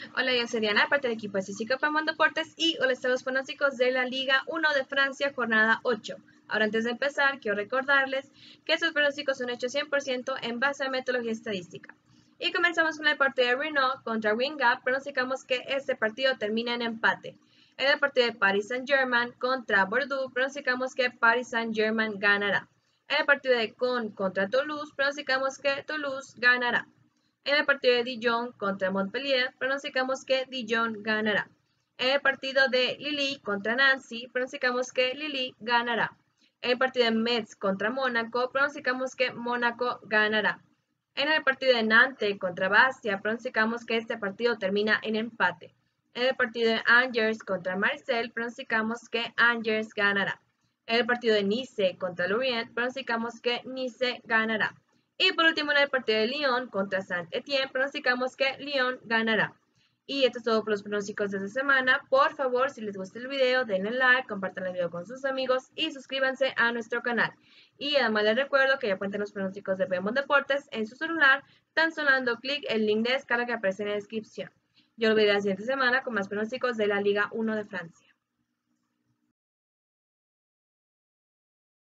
Hola, yo soy Diana, parte del equipo de Cícico Pamón Deportes y hoy están los pronósticos de la Liga 1 de Francia, jornada 8. Ahora, antes de empezar, quiero recordarles que estos pronósticos son hechos 100% en base a metodología estadística. Y comenzamos con el partido de Renault contra Winga. Pronosticamos que este partido termina en empate. En el partido de Paris Saint-Germain contra Bordeaux, pronosticamos que Paris Saint-Germain ganará. En el partido de Caen contra Toulouse, pronosticamos que Toulouse ganará. En el partido de Dijon contra Montpellier, pronosticamos que Dijon ganará. En el partido de Lille contra Nancy, pronosticamos que Lille ganará. En el partido de Metz contra Mónaco, pronosticamos que Mónaco ganará. En el partido de Nantes contra Bastia, pronosticamos que este partido termina en empate. En el partido de Angers contra Marseille, pronosticamos que Angers ganará. En el partido de Nice contra Lorient, pronosticamos que Nice ganará. Y por último, en el partido de Lyon contra Saint-Étienne, pronosticamos que Lyon ganará. Y esto es todo por los pronósticos de esta semana. Por favor, si les gusta el video, denle like, compartan el video con sus amigos y suscríbanse a nuestro canal. Y además les recuerdo que ya cuentan los pronósticos de Pamón Deportes en su celular, tan solo dando clic el link de descarga que aparece en la descripción. Yo los veré la siguiente semana con más pronósticos de la Liga 1 de Francia.